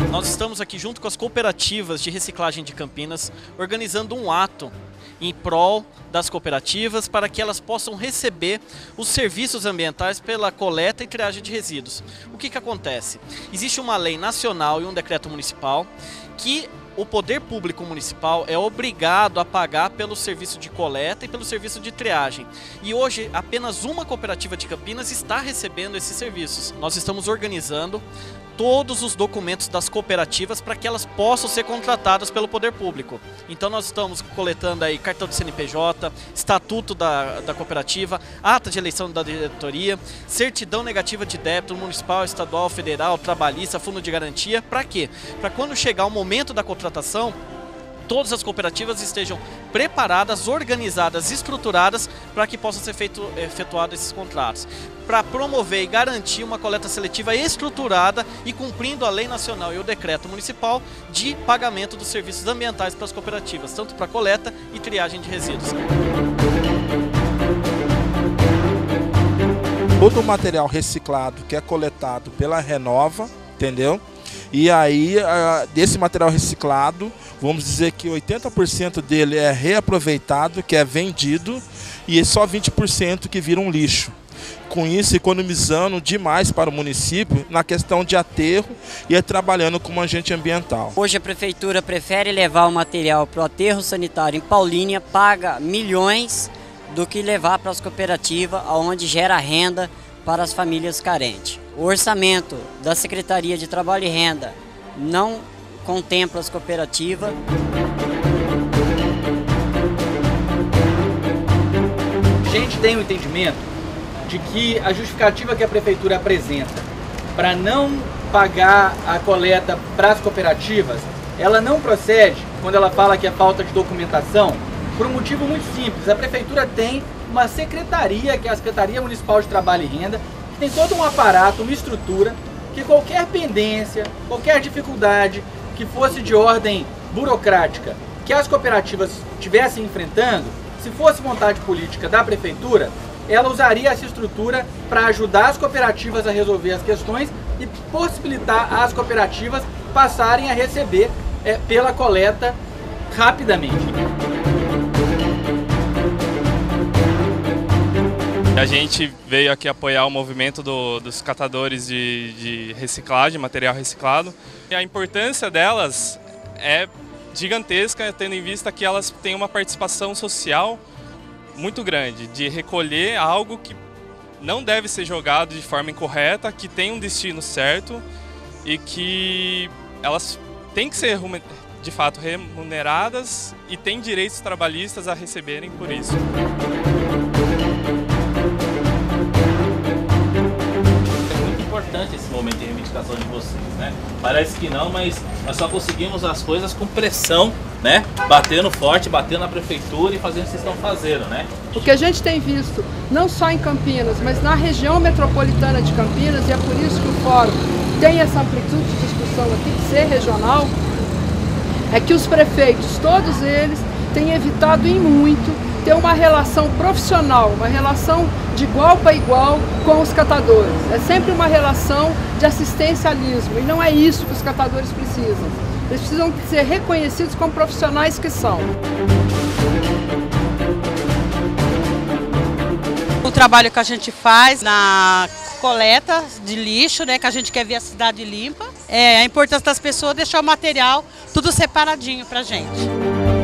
Nós estamos aqui junto com as cooperativas de reciclagem de Campinas, organizando um ato em prol das cooperativas para que elas possam receber os serviços ambientais pela coleta e triagem de resíduos. O que acontece? Existe uma lei nacional e um decreto municipal que o poder público municipal é obrigado a pagar pelo serviço de coleta e pelo serviço de triagem. E hoje apenas uma cooperativa de Campinas está recebendo esses serviços. Nós estamos organizando todos os documentos das cooperativas para que elas possam ser contratadas pelo poder público. Então nós estamos coletando aí cartão de CNPJ, estatuto da cooperativa, ata de eleição da diretoria, certidão negativa de débito municipal, estadual, federal, trabalhista, fundo de garantia. Para quê? Para quando chegar o momento da contratação, todas as cooperativas estejam preparadas, organizadas, estruturadas para que possam ser efetuados esses contratos. Para promover e garantir uma coleta seletiva estruturada e cumprindo a lei nacional e o decreto municipal de pagamento dos serviços ambientais para as cooperativas, tanto para coleta e triagem de resíduos. Todo o material reciclado que é coletado pela Renova, entendeu? E aí, desse material reciclado, vamos dizer que 80% dele é reaproveitado, que é vendido, e é só 20% que vira um lixo. Com isso, economizando demais para o município na questão de aterro e trabalhando como agente ambiental. Hoje a prefeitura prefere levar o material para o aterro sanitário em Paulínia, paga milhões, do que levar para as cooperativas, onde gera renda para as famílias carentes. O orçamento da Secretaria de Trabalho e Renda não contempla as cooperativas. A gente tem o entendimento de que a justificativa que a prefeitura apresenta para não pagar a coleta para as cooperativas, ela não procede quando ela fala que é falta de documentação, por um motivo muito simples. A prefeitura tem uma secretaria, que é a Secretaria Municipal de Trabalho e Renda, que tem todo um aparato, uma estrutura, que qualquer pendência, qualquer dificuldade que fosse de ordem burocrática, que as cooperativas estivessem enfrentando, se fosse vontade política da prefeitura, ela usaria essa estrutura para ajudar as cooperativas a resolver as questões e possibilitar as cooperativas passarem a receber pela coleta rapidamente. A gente veio aqui apoiar o movimento dos catadores de reciclagem, material reciclado. E a importância delas é gigantesca, tendo em vista que elas têm uma participação social muito grande, de recolher algo que não deve ser jogado de forma incorreta, que tem um destino certo e que elas têm que ser, de fato, remuneradas e têm direitos trabalhistas a receberem por isso. Esse momento de reivindicação de vocês, né? Parece que não, mas nós só conseguimos as coisas com pressão, né? Batendo forte, batendo na prefeitura e fazendo o que vocês estão fazendo, né? O que a gente tem visto, não só em Campinas, mas na região metropolitana de Campinas, e é por isso que o Fórum tem essa amplitude de discussão aqui, de ser regional, é que os prefeitos, todos eles, têm evitado em muito ter uma relação profissional, uma relação de igual para igual com os catadores. É sempre uma relação de assistencialismo, e não é isso que os catadores precisam. Eles precisam ser reconhecidos como profissionais que são. O trabalho que a gente faz na coleta de lixo, né, que a gente quer ver a cidade limpa, a importância das pessoas deixar o material tudo separadinho pra gente.